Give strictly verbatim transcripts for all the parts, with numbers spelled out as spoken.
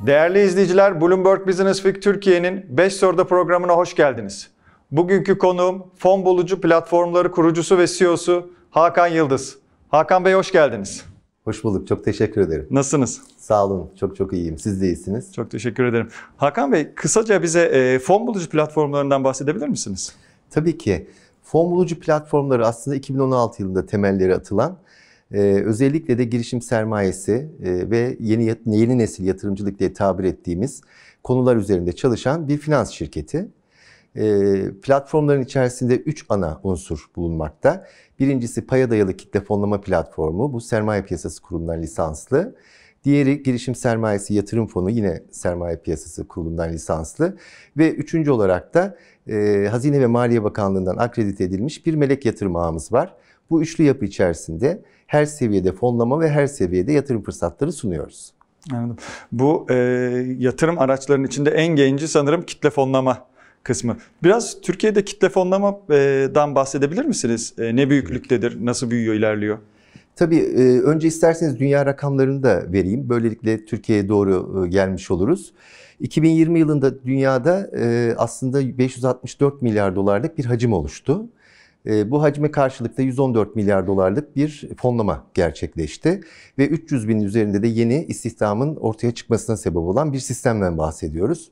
Değerli izleyiciler, Bloomberg Business Week Türkiye'nin beş soruda programına hoş geldiniz. Bugünkü konuğum fon bulucu platformları kurucusu ve C E O'su Hakan Yıldız. Hakan Bey hoş geldiniz. Hoş bulduk. Çok teşekkür ederim. Nasılsınız? Sağ olun. Çok çok iyiyim. Siz de iyisiniz. Çok teşekkür ederim. Hakan Bey, kısaca bize e, fon bulucu platformlarından bahsedebilir misiniz? Tabii ki. Fon bulucu platformları aslında iki bin on altı yılında temelleri atılan, e, özellikle de girişim sermayesi e, ve yeni yeni nesil yatırımcılık diye tabir ettiğimiz konular üzerinde çalışan bir finans şirketi. E, platformların içerisinde üç ana unsur bulunmakta. Birincisi paya dayalı kitle fonlama platformu. Bu sermaye piyasası kurulundan lisanslı. Diğeri girişim sermayesi yatırım fonu, yine sermaye piyasası kurulundan lisanslı. Ve üçüncü olarak da e, Hazine ve Maliye Bakanlığı'ndan akredite edilmiş bir melek yatırım ağımız var. Bu üçlü yapı içerisinde her seviyede fonlama ve her seviyede yatırım fırsatları sunuyoruz. Anladım. Bu e, yatırım araçlarının içinde en genci sanırım kitle fonlama kısmı. Biraz Türkiye'de kitle fonlamadan bahsedebilir misiniz? E, ne büyüklüktedir, nasıl büyüyor, ilerliyor? Tabii önce isterseniz dünya rakamlarını da vereyim. Böylelikle Türkiye'ye doğru gelmiş oluruz. iki bin yirmi yılında dünyada aslında beş yüz altmış dört milyar dolarlık bir hacim oluştu. Bu hacme karşılık da yüz on dört milyar dolarlık bir fonlama gerçekleşti. Ve üç yüz binin üzerinde de yeni istihdamın ortaya çıkmasına sebep olan bir sistemden bahsediyoruz.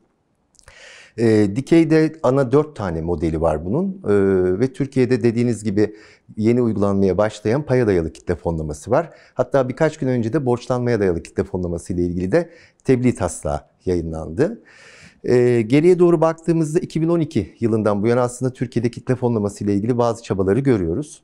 E, Dikey'de ana dört tane modeli var bunun e, ve Türkiye'de dediğiniz gibi yeni uygulanmaya başlayan paya dayalı kitle fonlaması var. Hatta birkaç gün önce de borçlanmaya dayalı kitle fonlaması ile ilgili de tebliğ taslağı yayınlandı. E, geriye doğru baktığımızda iki bin on iki yılından bu yana aslında Türkiye'de kitle fonlaması ile ilgili bazı çabaları görüyoruz.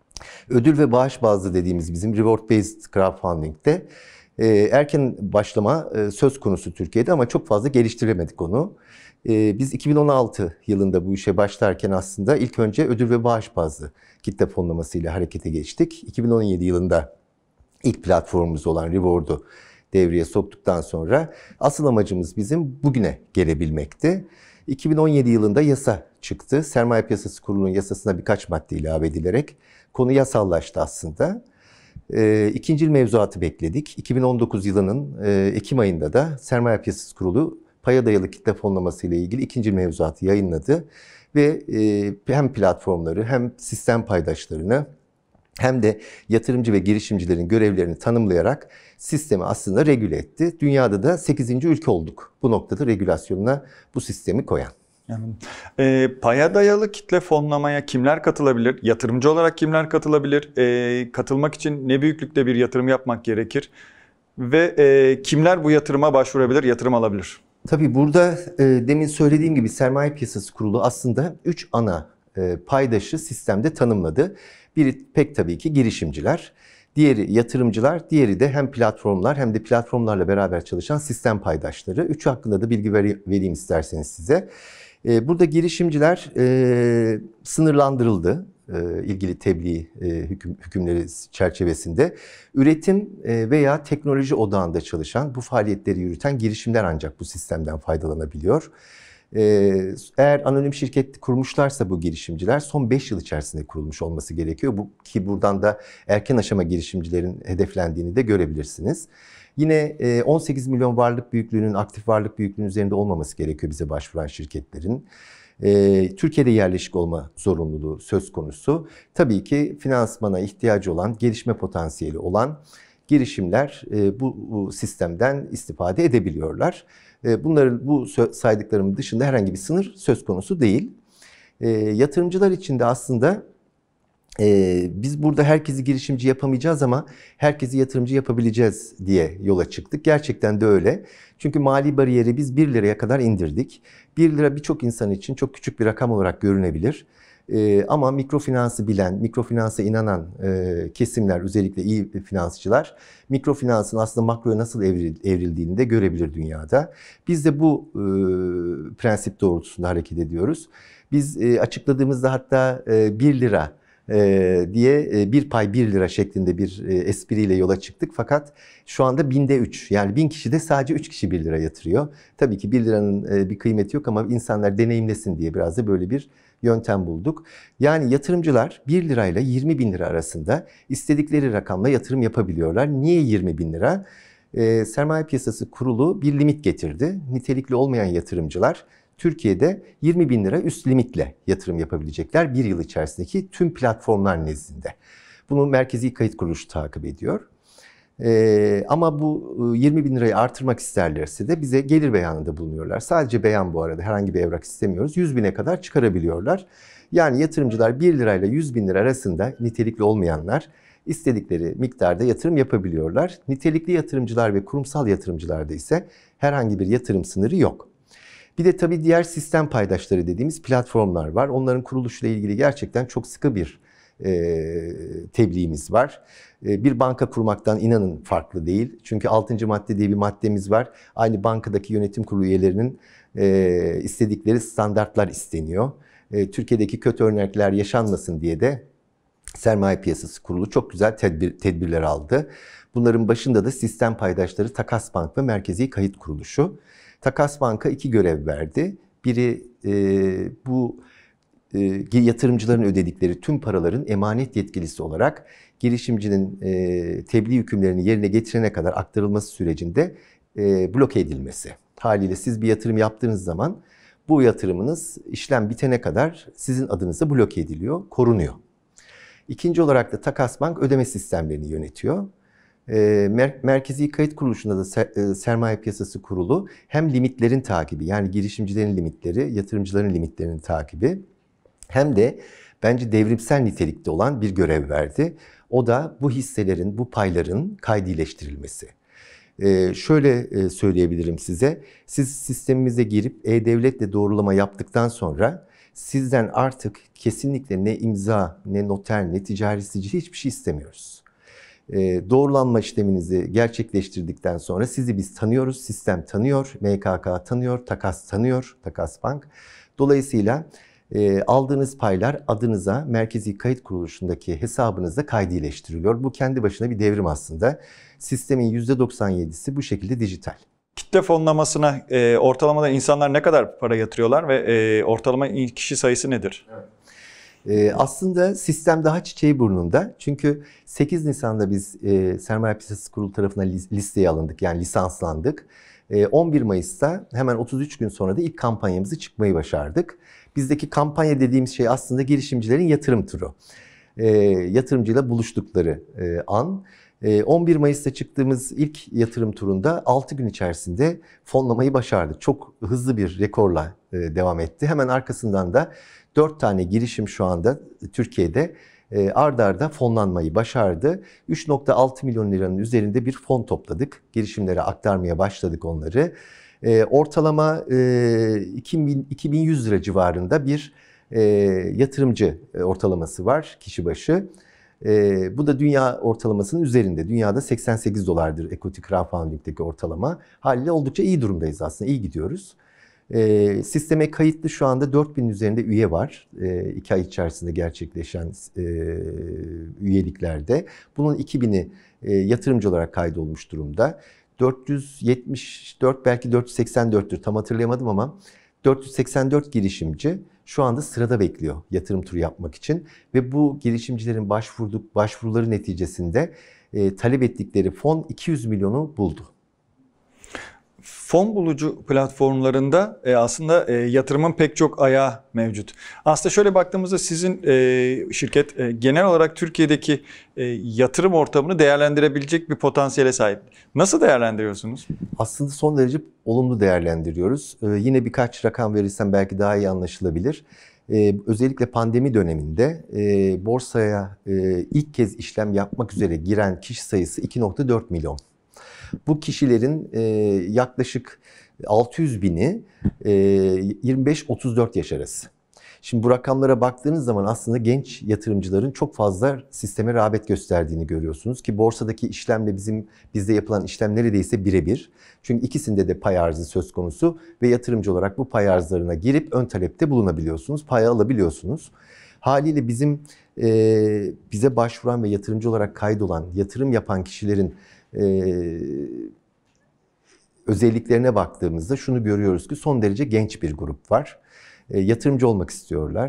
Ödül ve bağış bazlı dediğimiz bizim reward based crowdfunding'de e, erken başlama e, söz konusu Türkiye'de ama çok fazla geliştiremedik onu. Biz iki bin on altı yılında bu işe başlarken aslında ilk önce ödül ve bağış bazlı kitle fonlamasıyla harekete geçtik. iki bin on yedi yılında ilk platformumuz olan Reward'u devreye soktuktan sonra asıl amacımız bizim bugüne gelebilmekti. iki bin on yedi yılında yasa çıktı. Sermaye Piyasası Kurulu'nun yasasına birkaç madde ilave edilerek konu yasallaştı aslında. İkincil mevzuatı bekledik. iki bin on dokuz yılının Ekim ayında da Sermaye Piyasası Kurulu paya dayalı kitle fonlaması ile ilgili ikinci mevzuatı yayınladı ve e, hem platformları hem sistem paydaşlarını hem de yatırımcı ve girişimcilerin görevlerini tanımlayarak sistemi aslında regüle etti. Dünyada da sekizinci ülke olduk bu noktada regülasyonuna bu sistemi koyan. Yani, e, paya dayalı kitle fonlamaya kimler katılabilir? Yatırımcı olarak kimler katılabilir? E, katılmak için ne büyüklükte bir yatırım yapmak gerekir? Ve e, kimler bu yatırıma başvurabilir, yatırım alabilir? Tabii burada e, demin söylediğim gibi Sermaye Piyasası Kurulu aslında üç ana e, paydaşı sistemde tanımladı. Biri pek tabii ki girişimciler, diğeri yatırımcılar, diğeri de hem platformlar hem de platformlarla beraber çalışan sistem paydaşları. Üçü hakkında da bilgi ver, vereyim isterseniz size. E, burada girişimciler e, sınırlandırıldı. ilgili tebliğ hüküm, hükümleri çerçevesinde üretim veya teknoloji odağında çalışan, bu faaliyetleri yürüten girişimler ancak bu sistemden faydalanabiliyor. Eğer anonim şirket kurmuşlarsa bu girişimciler son beş yıl içerisinde kurulmuş olması gerekiyor. Bu, ki buradan da erken aşama girişimcilerin hedeflendiğini de görebilirsiniz. Yine on sekiz milyon varlık büyüklüğünün, aktif varlık büyüklüğünün üzerinde olmaması gerekiyor bize başvuran şirketlerin. Ee, Türkiye'de yerleşik olma zorunluluğu söz konusu. Tabii ki finansmana ihtiyacı olan, gelişme potansiyeli olan girişimler e, bu, bu sistemden istifade edebiliyorlar. E, bunların, bu saydıklarımın dışında herhangi bir sınır söz konusu değil. E, yatırımcılar için de aslında Ee, biz burada herkesi girişimci yapamayacağız ama herkesi yatırımcı yapabileceğiz diye yola çıktık. Gerçekten de öyle. Çünkü mali bariyeri biz bir liraya kadar indirdik. bir lira birçok insan için çok küçük bir rakam olarak görünebilir. Ee, ama mikrofinansı bilen, mikrofinansa inanan e, kesimler, özellikle iyi finansçılar, mikrofinansın aslında makroya nasıl evril, evrildiğini de görebilir dünyada. Biz de bu e, prensip doğrultusunda hareket ediyoruz. Biz e, açıkladığımızda hatta e, bir lira Ee, diye e, bir pay bir lira şeklinde bir e, espriyle yola çıktık. Fakat şu anda binde üç, yani bin kişide sadece üç kişi bir lira yatırıyor. Tabii ki bir liranın e, bir kıymeti yok ama insanlar deneyimlesin diye biraz da böyle bir yöntem bulduk. Yani yatırımcılar bir lirayla yirmi bin lira arasında istedikleri rakamla yatırım yapabiliyorlar. Niye yirmi bin lira? E, Sermaye Piyasası Kurulu bir limit getirdi. Nitelikli olmayan yatırımcılar Türkiye'de yirmi bin lira üst limitle yatırım yapabilecekler bir yıl içerisindeki tüm platformlar nezdinde. Bunu Merkezi Kayıt Kuruluşu takip ediyor. Ee, ama bu yirmi bin lirayı artırmak isterlerse de bize gelir beyanında bulunuyorlar. Sadece beyan bu arada, herhangi bir evrak istemiyoruz. yüz bine kadar çıkarabiliyorlar. Yani yatırımcılar bir lirayla yüz bin lira arasında, nitelikli olmayanlar istedikleri miktarda yatırım yapabiliyorlar. Nitelikli yatırımcılar ve kurumsal yatırımcılarda ise herhangi bir yatırım sınırı yok. Bir de tabii diğer sistem paydaşları dediğimiz platformlar var. Onların kuruluşuyla ilgili gerçekten çok sıkı bir e, tebliğimiz var. E, bir banka kurmaktan inanın farklı değil. Çünkü altıncı madde diye bir maddemiz var. Aynı bankadaki yönetim kurulu üyelerinin e, istedikleri standartlar isteniyor. E, Türkiye'deki kötü örnekler yaşanmasın diye de Sermaye Piyasası Kurulu çok güzel tedbir, tedbirler aldı. Bunların başında da sistem paydaşları Takas Bank ve Merkezi Kayıt Kuruluşu. Takas Bank'a iki görev verdi. Biri e, bu e, yatırımcıların ödedikleri tüm paraların emanet yetkilisi olarak girişimcinin e, tebliğ hükümlerini yerine getirene kadar aktarılması sürecinde e, bloke edilmesi. Haliyle siz bir yatırım yaptığınız zaman bu yatırımınız işlem bitene kadar sizin adınıza bloke ediliyor, korunuyor. İkinci olarak da Takas Bank ödeme sistemlerini yönetiyor. Merkezi Kayıt Kuruluşu'nda da Sermaye Piyasası Kurulu hem limitlerin takibi, yani girişimcilerin limitleri, yatırımcıların limitlerinin takibi, hem de bence devrimsel nitelikte olan bir görev verdi. O da bu hisselerin, bu payların kaydileştirilmesi. Ee, şöyle söyleyebilirim size, siz sistemimize girip E-Devlet'le doğrulama yaptıktan sonra sizden artık kesinlikle ne imza, ne noter, ne ticari sicil hiçbir şey istemiyoruz. E, doğrulanma işleminizi gerçekleştirdikten sonra sizi biz tanıyoruz, sistem tanıyor, M K K tanıyor, Takas tanıyor, Takas Bank. Dolayısıyla e, aldığınız paylar adınıza Merkezi Kayıt Kuruluşu'ndaki hesabınıza kaydileştiriliyor. Bu kendi başına bir devrim aslında. Sistemin yüzde doksan yedisi bu şekilde dijital. Kitle fonlamasına e, ortalamada insanlar ne kadar para yatırıyorlar ve e, ortalama kişi sayısı nedir? Evet. Ee, aslında sistem daha çiçeği burnunda. Çünkü sekiz Nisan'da biz e, Sermaye Piyasası Kurulu tarafından listeye alındık. Yani lisanslandık. E, on bir Mayıs'ta hemen otuz üç gün sonra da ilk kampanyamızı çıkmayı başardık. Bizdeki kampanya dediğimiz şey aslında girişimcilerin yatırım turu. E, yatırımcıyla buluştukları e, an. E, on bir Mayıs'ta çıktığımız ilk yatırım turunda altı gün içerisinde fonlamayı başardık. Çok hızlı bir rekorla e, devam etti. Hemen arkasından da dört tane girişim şu anda Türkiye'de e, ard arda fonlanmayı başardı. üç nokta altı milyon liranın üzerinde bir fon topladık. Girişimlere aktarmaya başladık onları. E, ortalama e, iki bin yüz lira civarında bir e, yatırımcı ortalaması var kişi başı. E, bu da dünya ortalamasının üzerinde. Dünyada seksen sekiz dolardır equity crowdfunding'deki ortalama. Haliyle oldukça iyi durumdayız aslında, iyi gidiyoruz. E, sisteme kayıtlı şu anda dört binin üzerinde üye var. E, iki ay içerisinde gerçekleşen e, üyeliklerde. Bunun iki bini e, yatırımcı olarak kaydolmuş durumda. dört yüz yetmiş dört, belki dört yüz seksen dörttür, tam hatırlayamadım ama dört yüz seksen dört girişimci şu anda sırada bekliyor yatırım turu yapmak için. Ve bu girişimcilerin başvurduk, başvuruları neticesinde e, talep ettikleri fon iki yüz milyonu buldu. Fon bulucu platformlarında e, aslında e, yatırımın pek çok ayağı mevcut. Aslında şöyle baktığımızda sizin e, şirket e, genel olarak Türkiye'deki e, yatırım ortamını değerlendirebilecek bir potansiyele sahip. Nasıl değerlendiriyorsunuz? Aslında son derece olumlu değerlendiriyoruz. Ee, yine birkaç rakam verirsem belki daha iyi anlaşılabilir. Ee, özellikle pandemi döneminde e, borsaya e, ilk kez işlem yapmak üzere giren kişi sayısı iki nokta dört milyon. Bu kişilerin e, yaklaşık altı yüz bini e, yirmi beş otuz dört yaş arası. Şimdi bu rakamlara baktığınız zaman aslında genç yatırımcıların çok fazla sisteme rağbet gösterdiğini görüyorsunuz ki borsadaki işlemle bizim bizde yapılan işlem neredeyse birebir. Çünkü ikisinde de pay arzı söz konusu ve yatırımcı olarak bu pay arzlarına girip ön talepte bulunabiliyorsunuz, pay alabiliyorsunuz. Haliyle bizim e, bize başvuran ve yatırımcı olarak kaydolan, yatırım yapan kişilerin Ee, özelliklerine baktığımızda şunu görüyoruz ki son derece genç bir grup var. Ee, yatırımcı olmak istiyorlar.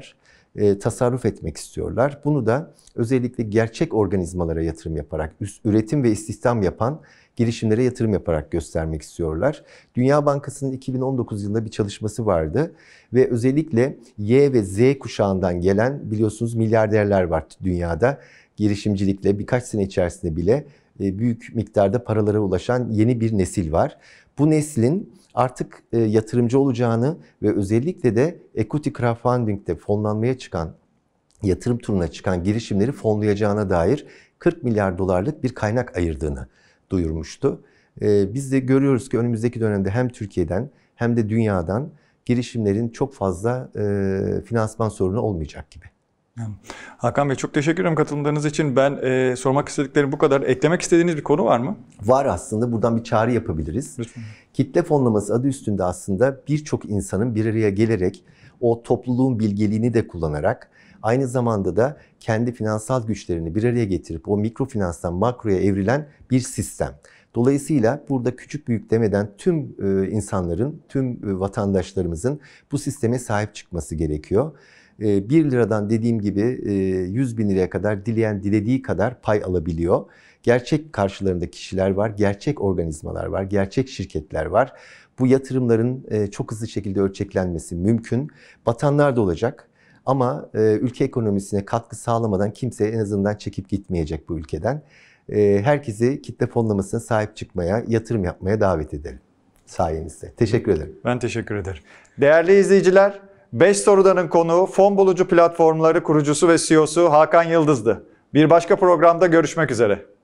e, tasarruf etmek istiyorlar. Bunu da özellikle gerçek organizmalara yatırım yaparak, üst, üretim ve istihdam yapan girişimlere yatırım yaparak göstermek istiyorlar. Dünya Bankası'nın iki bin on dokuz yılında bir çalışması vardı ve özellikle Y ve Z kuşağından gelen biliyorsunuz milyarderler var dünyada. Girişimcilikle birkaç sene içerisinde bile büyük miktarda paralara ulaşan yeni bir nesil var. Bu neslin artık yatırımcı olacağını ve özellikle de equity crowdfunding'de fonlanmaya çıkan, yatırım turuna çıkan girişimleri fonlayacağına dair kırk milyar dolarlık bir kaynak ayırdığını duyurmuştu. Biz de görüyoruz ki önümüzdeki dönemde hem Türkiye'den hem de dünyadan girişimlerin çok fazla finansman sorunu olmayacak gibi. Hakan Bey çok teşekkür ederim katılımlarınız için. Ben e, sormak istediklerim bu kadar. Eklemek istediğiniz bir konu var mı? Var aslında. Buradan bir çağrı yapabiliriz. Lütfen. Kitle fonlaması adı üstünde aslında birçok insanın bir araya gelerek o topluluğun bilgeliğini de kullanarak aynı zamanda da kendi finansal güçlerini bir araya getirip o mikrofinanstan makroya evrilen bir sistem. Dolayısıyla burada küçük büyük demeden tüm insanların, tüm vatandaşlarımızın bu sisteme sahip çıkması gerekiyor. bir liradan dediğim gibi yüz bin liraya kadar dileyen dilediği kadar pay alabiliyor. Gerçek karşılarında kişiler var, gerçek organizmalar var, gerçek şirketler var. Bu yatırımların çok hızlı şekilde ölçeklenmesi mümkün. Batanlar da olacak ama ülke ekonomisine katkı sağlamadan kimse en azından çekip gitmeyecek bu ülkeden. Herkesi kitle fonlamasına sahip çıkmaya, yatırım yapmaya davet edelim sayenizde. Teşekkür ederim. Ben teşekkür ederim. Değerli izleyiciler, beş sorudanın konuğu fon bulucu platformları kurucusu ve C E O'su Hakan Yıldız'dı. Bir başka programda görüşmek üzere.